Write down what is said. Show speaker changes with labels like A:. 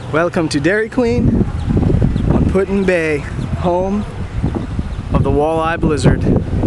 A: Welcome to Dairy Queen on Put-in Bay, home of the Walleye Blizzard.